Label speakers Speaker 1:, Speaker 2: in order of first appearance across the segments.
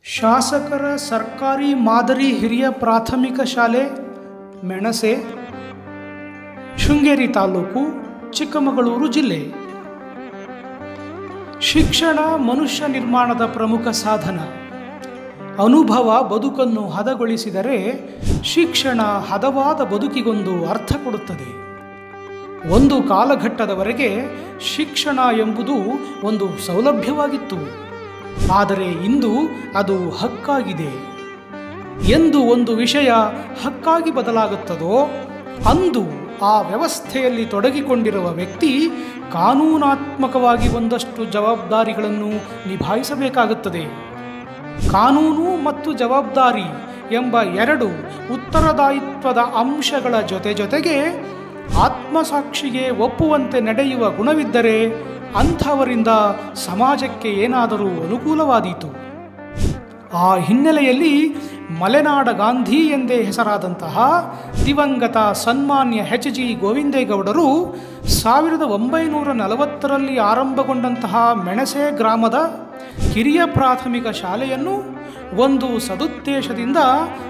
Speaker 1: ಶಾಸಕರ ಸರ್ಕಾರಿ ಮಾದರಿ ಹಿರಿಯ ಪ್ರಾಥಮಿಕ ಶಾಲೆ ಮೆಣಸೆ, ಶೃಂಗೇರಿ ತಾಲೂಕು, ಚಿಕ್ಕಮಗಳೂರು ಜಿಲ್ಲೆ. ಶಿಕ್ಷಣ ಮನುಷ್ಯ ನಿರ್ಮಾಣದ ಪ್ರಮುಖ ಸಾಧನ. ಅನುಭವ ಬದುಕನ್ನು ಹದಗೊಳಿಸಿದರೆ ಶಿಕ್ಷಣ ಹದವಾದ ಬದುಕಿಗೊಂದು ಅರ್ಥ ಕೊಡುತ್ತದೆ. ಒಂದು ಕಾಲಘಟ್ಟದವರೆಗೆ ಶಿಕ್ಷಣ ಎಂಬುದು ಒಂದು ಸೌಲಭ್ಯವಾಗಿತ್ತು. ಆದರೆ ಇಂದು ಅದು ಹಕ್ಕಾಗಿದೆ. ಎಂದು ಒಂದು ವಿಷಯ ಹಕ್ಕಾಗಿ ಬದಲಾಗುತ್ತದೋ ಅಂದು ಆ ವ್ಯವಸ್ಥೆಯಲ್ಲಿ ತೊಡಗಿಕೊಂಡಿರುವ ವ್ಯಕ್ತಿ ಕಾನೂನಾತ್ಮಕವಾಗಿ ಒಂದಷ್ಟು ಜವಾಬ್ದಾರಿಗಳನ್ನು ನಿಭಾಯಿಸಬೇಕಾಗುತ್ತದೆ. ಕಾನೂನು ಮತ್ತು ಜವಾಬ್ದಾರಿ ಎಂಬ ಎರಡು ಉತ್ತರದಾಯಿತ್ವದ ಅಂಶಗಳ ಜೊತೆಗೆ ಆತ್ಮಸಾಕ್ಷಿಗೆ ಒಪ್ಪುವಂತೆ ನಡೆಯುವ ಗುಣವಿದ್ದರೆ ಅಂಥವರಿಂದ ಸಮಾಜಕ್ಕೆ ಏನಾದರೂ ಅನುಕೂಲವಾದೀತು. ಆ ಹಿನ್ನೆಲೆಯಲ್ಲಿ ಮಲೆನಾಡ ಗಾಂಧಿ ಎಂದೇ ಹೆಸರಾದಂತಹ ದಿವಂಗತ ಸನ್ಮಾನ್ಯ ಎಚ್.ಜಿ. ಗೋವಿಂದೇಗೌಡರು 1940ರಲ್ಲಿ ಆರಂಭಗೊಂಡಂತಹ ಮೆಣಸೆ ಗ್ರಾಮದ ಕಿರಿಯ ಪ್ರಾಥಮಿಕ ಶಾಲೆಯನ್ನು ಒಂದು ಸದುದ್ದೇಶದಿಂದ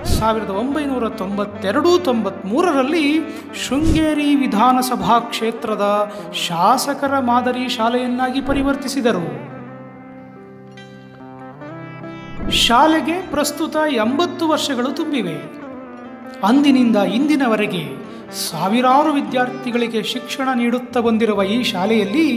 Speaker 1: 1992-93ರಲ್ಲಿ ಶೃಂಗೇರಿ ವಿಧಾನಸಭಾ ಕ್ಷೇತ್ರದ ಶಾಸಕರ ಮಾದರಿ ಶಾಲೆಯನ್ನಾಗಿ ಪರಿವರ್ತಿಸಿದರು. ಶಾಲೆಗೆ ಪ್ರಸ್ತುತ 80 ವರ್ಷಗಳು ತುಂಬಿವೆ. ಅಂದಿನಿಂದ ಇಂದಿನವರೆಗೆ ಸಾವಿರಾರು ವಿದ್ಯಾರ್ಥಿಗಳಿಗೆ ಶಿಕ್ಷಣ ನೀಡುತ್ತಾ ಬಂದಿರುವ ಈ ಶಾಲೆಯಲ್ಲಿ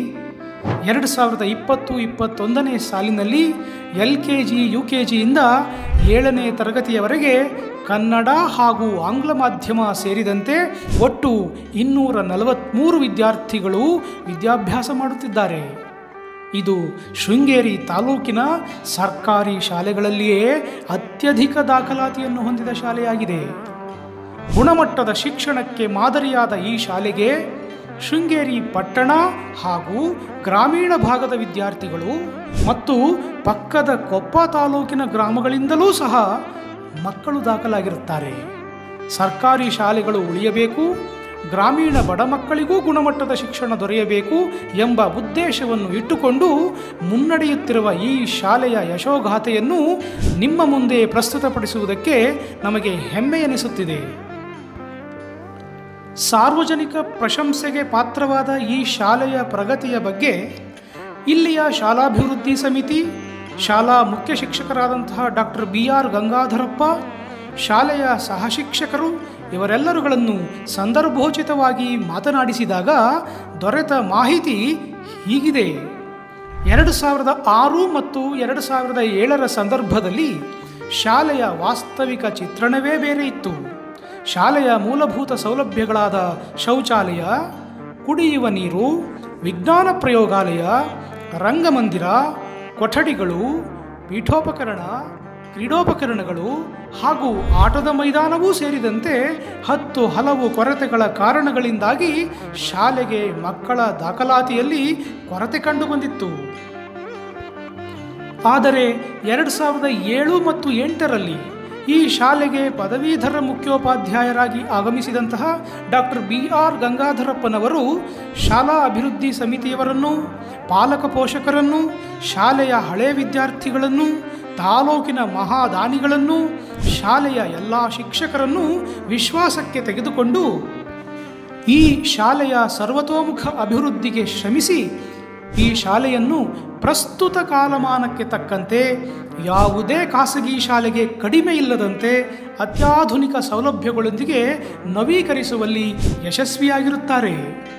Speaker 1: 2020-21ನೇ ಸಾಲಿನಲ್ಲಿ LKG UKGಯಿಂದ 7ನೇ ತರಗತಿಯವರೆಗೆ ಕನ್ನಡ ಹಾಗೂ ಆಂಗ್ಲ ಮಾಧ್ಯಮ ಸೇರಿದಂತೆ ಒಟ್ಟು 243 ವಿದ್ಯಾರ್ಥಿಗಳು ವಿದ್ಯಾಭ್ಯಾಸ ಮಾಡುತ್ತಿದ್ದಾರೆ. ಇದು ಶೃಂಗೇರಿ ತಾಲೂಕಿನ ಸರ್ಕಾರಿ ಶಾಲೆಗಳಲ್ಲಿಯೇ ಅತ್ಯಧಿಕ ದಾಖಲಾತಿಯನ್ನು ಹೊಂದಿದ ಶಾಲೆಯಾಗಿದೆ. ಗುಣಮಟ್ಟದ ಶಿಕ್ಷಣಕ್ಕೆ ಮಾದರಿಯಾದ ಈ ಶಾಲೆಗೆ ಶೃಂಗೇರಿ ಪಟ್ಟಣ ಹಾಗೂ ಗ್ರಾಮೀಣ ಭಾಗದ ವಿದ್ಯಾರ್ಥಿಗಳು ಮತ್ತು ಪಕ್ಕದ ಕೊಪ್ಪ ತಾಲೂಕಿನ ಗ್ರಾಮಗಳಿಂದಲೂ ಸಹ ಮಕ್ಕಳು ದಾಖಲಾಗಿರುತ್ತಾರೆ. ಸರ್ಕಾರಿ ಶಾಲೆಗಳು ಉಳಿಯಬೇಕು, ಗ್ರಾಮೀಣ ಬಡ ಮಕ್ಕಳಿಗೂ ಗುಣಮಟ್ಟದ ಶಿಕ್ಷಣ ದೊರೆಯಬೇಕು ಎಂಬ ಉದ್ದೇಶವನ್ನು ಇಟ್ಟುಕೊಂಡು ಮುನ್ನಡೆಯುತ್ತಿರುವ ಈ ಶಾಲೆಯ ಯಶೋಗಾಥೆಯನ್ನು ನಿಮ್ಮ ಮುಂದೆ ಪ್ರಸ್ತುತಪಡಿಸುವುದಕ್ಕೆ ನಮಗೆ ಹೆಮ್ಮೆ ಎನಿಸುತ್ತಿದೆ. ಸಾರ್ವಜನಿಕ ಪ್ರಶಂಸೆಗೆ ಪಾತ್ರವಾದ ಈ ಶಾಲೆಯ ಪ್ರಗತಿಯ ಬಗ್ಗೆ ಇಲ್ಲಿಯ ಶಾಲಾಭಿವೃದ್ಧಿ ಸಮಿತಿ, ಶಾಲಾ ಮುಖ್ಯ ಶಿಕ್ಷಕರಾದಂತಹ ಡಾಕ್ಟರ್ BR ಗಂಗಾಧರಪ್ಪ, ಶಾಲೆಯ ಸಹಶಿಕ್ಷಕರು ಇವರೆಲ್ಲರುಗಳನ್ನು ಸಂದರ್ಭೋಚಿತವಾಗಿ ಮಾತನಾಡಿಸಿದಾಗ ದೊರೆತ ಮಾಹಿತಿ ಹೀಗಿದೆ. 2006 ಮತ್ತು 2007ರ ಸಂದರ್ಭದಲ್ಲಿ ಶಾಲೆಯ ವಾಸ್ತವಿಕ ಚಿತ್ರಣವೇ ಬೇರೆ ಇತ್ತು. ಶಾಲೆಯ ಮೂಲಭೂತ ಸೌಲಭ್ಯಗಳಾದ ಶೌಚಾಲಯ, ಕುಡಿಯುವ ನೀರು, ವಿಜ್ಞಾನ ಪ್ರಯೋಗಾಲಯ, ರಂಗಮಂದಿರ, ಕೊಠಡಿಗಳು, ಪೀಠೋಪಕರಣ, ಕ್ರೀಡೋಪಕರಣಗಳು ಹಾಗೂ ಆಟದ ಮೈದಾನವೂ ಸೇರಿದಂತೆ 10 ಹಲವು ಕೊರತೆಗಳ ಕಾರಣಗಳಿಂದಾಗಿ ಶಾಲೆಗೆ ಮಕ್ಕಳ ದಾಖಲಾತಿಯಲ್ಲಿ ಕೊರತೆ ಕಂಡುಬಂದಿತ್ತು. ಆದರೆ 2007 ಮತ್ತು 2008ರಲ್ಲಿ ಈ ಶಾಲೆಗೆ ಪದವೀಧರ ಮುಖ್ಯೋಪಾಧ್ಯಾಯರಾಗಿ ಆಗಮಿಸಿದಂತಹ ಡಾಕ್ಟರ್ BR ಗಂಗಾಧರಪ್ಪನವರು ಶಾಲಾ ಅಭಿವೃದ್ಧಿ ಸಮಿತಿಯವರನ್ನು, ಪಾಲಕ ಪೋಷಕರನ್ನು, ಶಾಲೆಯ ಹಳೆ ವಿದ್ಯಾರ್ಥಿಗಳನ್ನು, ತಾಲೂಕಿನ ಮಹಾದಾನಿಗಳನ್ನು, ಶಾಲೆಯ ಎಲ್ಲ ಶಿಕ್ಷಕರನ್ನು ವಿಶ್ವಾಸಕ್ಕೆ ತೆಗೆದುಕೊಂಡು ಈ ಶಾಲೆಯ ಸರ್ವತೋಮುಖ ಅಭಿವೃದ್ಧಿಗೆ ಶ್ರಮಿಸಿ ಈ ಶಾಲೆಯನ್ನು ಪ್ರಸ್ತುತ ಕಾಲಮಾನಕ್ಕೆ ತಕ್ಕಂತೆ ಯಾವುದೇ ಖಾಸಗಿ ಶಾಲೆಗೆ ಕಡಿಮೆ ಇಲ್ಲದಂತೆ ಅತ್ಯಾಧುನಿಕ ಸೌಲಭ್ಯಗಳೊಂದಿಗೆ ನವೀಕರಿಸುವಲ್ಲಿ ಯಶಸ್ವಿಯಾಗಿರುತ್ತಾರೆ.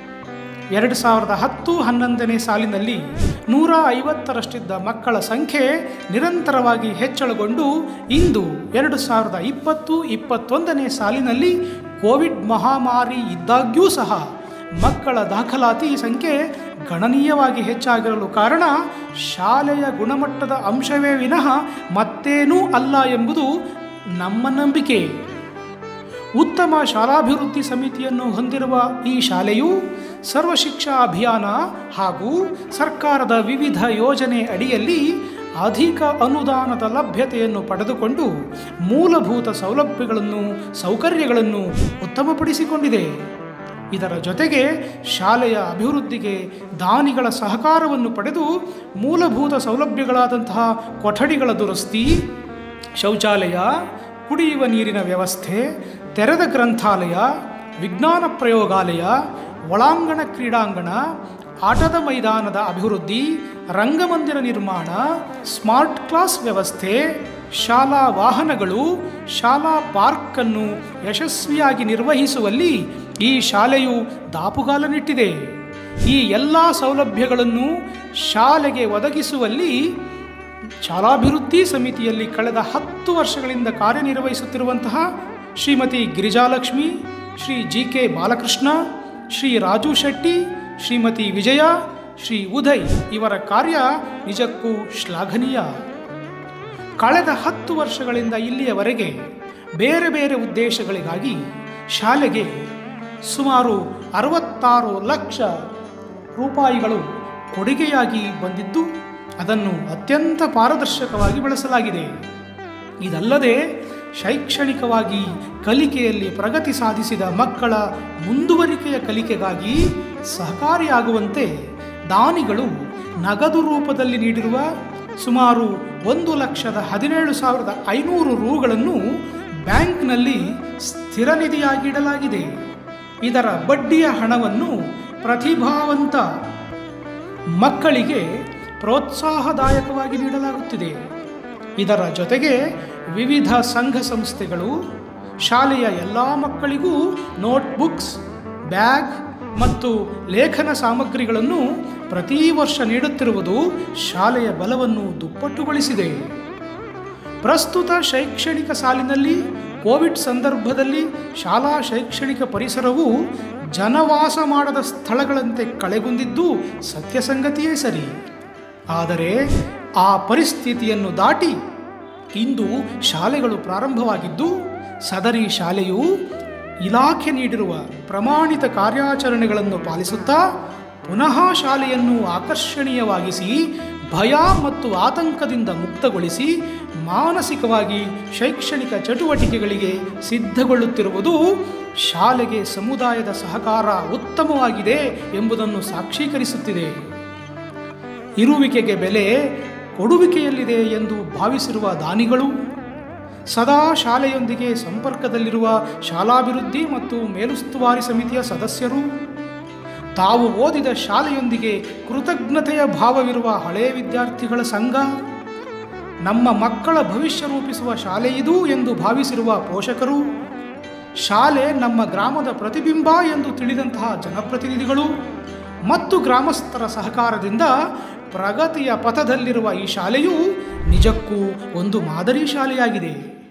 Speaker 1: 2010-11ನೇ ಸಾಲಿನಲ್ಲಿ 150ರಷ್ಟಿದ್ದ ಮಕ್ಕಳ ಸಂಖ್ಯೆ ನಿರಂತರವಾಗಿ ಹೆಚ್ಚಳಗೊಂಡು ಇಂದು 2020-21ನೇ ಸಾಲಿನಲ್ಲಿ ಕೋವಿಡ್ ಮಹಾಮಾರಿ ಇದ್ದಾಗ್ಯೂ ಸಹ ಮಕ್ಕಳ ದಾಖಲಾತಿ ಸಂಖ್ಯೆ ಗಣನೀಯವಾಗಿ ಹೆಚ್ಚಾಗಿರಲು ಕಾರಣ ಶಾಲೆಯ ಗುಣಮಟ್ಟದ ಅಂಶವೇ ವಿನಃ ಮತ್ತೇನೂ ಅಲ್ಲ ಎಂಬುದು ನಮ್ಮ ನಂಬಿಕೆ. ಉತ್ತಮ ಶಾಲಾಭಿವೃದ್ಧಿ ಸಮಿತಿಯನ್ನು ಹೊಂದಿರುವ ಈ ಶಾಲೆಯು ಸರ್ವಶಿಕ್ಷಾ ಅಭಿಯಾನ ಹಾಗೂ ಸರ್ಕಾರದ ವಿವಿಧ ಯೋಜನೆ ಅಡಿಯಲ್ಲಿ ಅಧಿಕ ಅನುದಾನದ ಲಭ್ಯತೆಯನ್ನು ಪಡೆದುಕೊಂಡು ಮೂಲಭೂತ ಸೌಕರ್ಯಗಳನ್ನು ಉತ್ತಮಪಡಿಸಿಕೊಂಡಿದೆ. ಇದರ ಜೊತೆಗೆ ಶಾಲೆಯ ಅಭಿವೃದ್ಧಿಗೆ ದಾನಿಗಳ ಸಹಕಾರವನ್ನು ಪಡೆದು ಮೂಲಭೂತ ಸೌಲಭ್ಯಗಳಾದಂತಹ ಕೊಠಡಿಗಳ ದುರಸ್ತಿ, ಶೌಚಾಲಯ, ಕುಡಿಯುವ ನೀರಿನ ವ್ಯವಸ್ಥೆ, ತೆರೆದ ಗ್ರಂಥಾಲಯ, ವಿಜ್ಞಾನ ಪ್ರಯೋಗಾಲಯ, ಒಳಾಂಗಣ ಕ್ರೀಡಾಂಗಣ, ಆಟದ ಮೈದಾನದ ಅಭಿವೃದ್ಧಿ, ರಂಗಮಂದಿರ ನಿರ್ಮಾಣ, ಸ್ಮಾರ್ಟ್ ಕ್ಲಾಸ್ ವ್ಯವಸ್ಥೆ, ಶಾಲಾ ವಾಹನಗಳು, ಶಾಲಾ ಪಾರ್ಕನ್ನು ಯಶಸ್ವಿಯಾಗಿ ನಿರ್ವಹಿಸುವಲ್ಲಿ ಈ ಶಾಲೆಯು ದಾಪುಗಾಲನಿಟ್ಟಿದೆ. ಈ ಎಲ್ಲ ಸೌಲಭ್ಯಗಳನ್ನು ಶಾಲೆಗೆ ಒದಗಿಸುವಲ್ಲಿ ಶಾಲಾಭಿವೃದ್ಧಿ ಸಮಿತಿಯಲ್ಲಿ ಕಳೆದ 10 ವರ್ಷಗಳಿಂದ ಕಾರ್ಯನಿರ್ವಹಿಸುತ್ತಿರುವಂತಹ ಶ್ರೀಮತಿ ಗಿರಿಜಾಲಕ್ಷ್ಮಿ, ಶ್ರೀ GK ಬಾಲಕೃಷ್ಣ, ಶ್ರೀ ರಾಜು ಶೆಟ್ಟಿ, ಶ್ರೀಮತಿ ವಿಜಯ, ಶ್ರೀ ಉದಯ್ ಇವರ ಕಾರ್ಯ ನಿಜಕ್ಕೂ ಶ್ಲಾಘನೀಯ. ಕಳೆದ 10 ವರ್ಷಗಳಿಂದ ಇಲ್ಲಿಯವರೆಗೆ ಬೇರೆ ಬೇರೆ ಉದ್ದೇಶಗಳಿಗಾಗಿ ಶಾಲೆಗೆ ಸುಮಾರು 66 ಲಕ್ಷ ರೂಪಾಯಿಗಳು ಕೊಡುಗೆಯಾಗಿ ಬಂದಿದ್ದು ಅದನ್ನು ಅತ್ಯಂತ ಪಾರದರ್ಶಕವಾಗಿ ಬಳಸಲಾಗಿದೆ. ಇದಲ್ಲದೆ ಶೈಕ್ಷಣಿಕವಾಗಿ ಕಲಿಕೆಯಲ್ಲಿ ಪ್ರಗತಿ ಸಾಧಿಸಿದ ಮಕ್ಕಳ ಮುಂದುವರಿಕೆಯ ಕಲಿಕೆಗಾಗಿ ಸಹಕಾರಿಯಾಗುವಂತೆ ದಾನಿಗಳು ನಗದು ರೂಪದಲ್ಲಿ ನೀಡಿರುವ ಸುಮಾರು 1,17,500 ರೂಗಳನ್ನು ಬ್ಯಾಂಕ್ನಲ್ಲಿ ಸ್ಥಿರ ನಿಧಿಯಾಗಿ ಇಡಲಾಗಿದೆ. ಇದರ ಬಡ್ಡಿಯ ಹಣವನ್ನು ಪ್ರತಿಭಾವಂತ ಮಕ್ಕಳಿಗೆ ಪ್ರೋತ್ಸಾಹದಾಯಕವಾಗಿ ನೀಡಲಾಗುತ್ತಿದೆ. ಇದರ ಜೊತೆಗೆ ವಿವಿಧ ಸಂಘ ಸಂಸ್ಥೆಗಳು ಶಾಲೆಯ ಎಲ್ಲ ಮಕ್ಕಳಿಗೂ ನೋಟ್ಬುಕ್ಸ್, ಬ್ಯಾಗ್ ಮತ್ತು ಲೇಖನ ಸಾಮಗ್ರಿಗಳನ್ನು ಪ್ರತಿ ವರ್ಷ ನೀಡುತ್ತಿರುವುದು ಶಾಲೆಯ ಬಲವನ್ನು ದುಪ್ಪಟ್ಟುಗೊಳಿಸಿದೆ. ಪ್ರಸ್ತುತ ಶೈಕ್ಷಣಿಕ ಸಾಲಿನಲ್ಲಿ ಕೋವಿಡ್ ಸಂದರ್ಭದಲ್ಲಿ ಶಾಲಾ ಶೈಕ್ಷಣಿಕ ಪರಿಸರವು ಜನವಾಸ ಮಾಡದ ಸ್ಥಳಗಳಂತೆ ಕಳೆಗುಂದಿದ್ದು ಸತ್ಯಸಂಗತಿಯೇ ಸರಿ. ಆದರೆ ಆ ಪರಿಸ್ಥಿತಿಯನ್ನು ದಾಟಿ ಇಂದು ಶಾಲೆಗಳು ಪ್ರಾರಂಭವಾಗಿದ್ದು ಸದರಿ ಶಾಲೆಯು ಇಲಾಖೆ ನೀಡಿರುವ ಪ್ರಮಾಣಿತ ಕಾರ್ಯಾಚರಣೆಗಳನ್ನು ಪಾಲಿಸುತ್ತಾ ಪುನಃ ಶಾಲೆಯನ್ನು ಆಕರ್ಷಣೀಯವಾಗಿಸಿ ಭಯ ಮತ್ತು ಆತಂಕದಿಂದ ಮುಕ್ತಗೊಳಿಸಿ ಮಾನಸಿಕವಾಗಿ ಶೈಕ್ಷಣಿಕ ಚಟುವಟಿಕೆಗಳಿಗೆ ಸಿದ್ಧಗೊಳ್ಳುತ್ತಿರುವುದು ಶಾಲೆಗೆ ಸಮುದಾಯದ ಸಹಕಾರ ಉತ್ತಮವಾಗಿದೆ ಎಂಬುದನ್ನು ಸಾಕ್ಷೀಕರಿಸುತ್ತಿದೆ. ಇರುವಿಕೆಗೆ ಬೆಲೆ ಕೊಡುವಿಕೆಯಲ್ಲಿದೆ ಎಂದು ಭಾವಿಸಿರುವ ದಾನಿಗಳು, ಸದಾ ಶಾಲೆಯೊಂದಿಗೆ ಸಂಪರ್ಕದಲ್ಲಿರುವ ಶಾಲಾಭಿವೃದ್ಧಿ ಮತ್ತು ಮೇಲುಸ್ತುವಾರಿ ಸಮಿತಿಯ ಸದಸ್ಯರು, ತಾವು ಓದಿದ ಶಾಲೆಯೊಂದಿಗೆ ಕೃತಜ್ಞತೆಯ ಭಾವವಿರುವ ಹಳೆಯ ವಿದ್ಯಾರ್ಥಿಗಳ ಸಂಘ, ನಮ್ಮ ಮಕ್ಕಳ ಭವಿಷ್ಯ ರೂಪಿಸುವ ಶಾಲೆಯಿದು ಎಂದು ಭಾವಿಸಿರುವ ಪೋಷಕರು, ಶಾಲೆ ನಮ್ಮ ಗ್ರಾಮದ ಪ್ರತಿಬಿಂಬ ಎಂದು ತಿಳಿದಂತಹ ಜನಪ್ರತಿನಿಧಿಗಳು ಮತ್ತು ಗ್ರಾಮಸ್ಥರ ಸಹಕಾರದಿಂದ ಪ್ರಗತಿಯ ಪಥದಲ್ಲಿರುವ ಈ ಶಾಲೆಯು ನಿಜಕ್ಕೂ ಒಂದು ಮಾದರಿ ಶಾಲೆಯಾಗಿದೆ.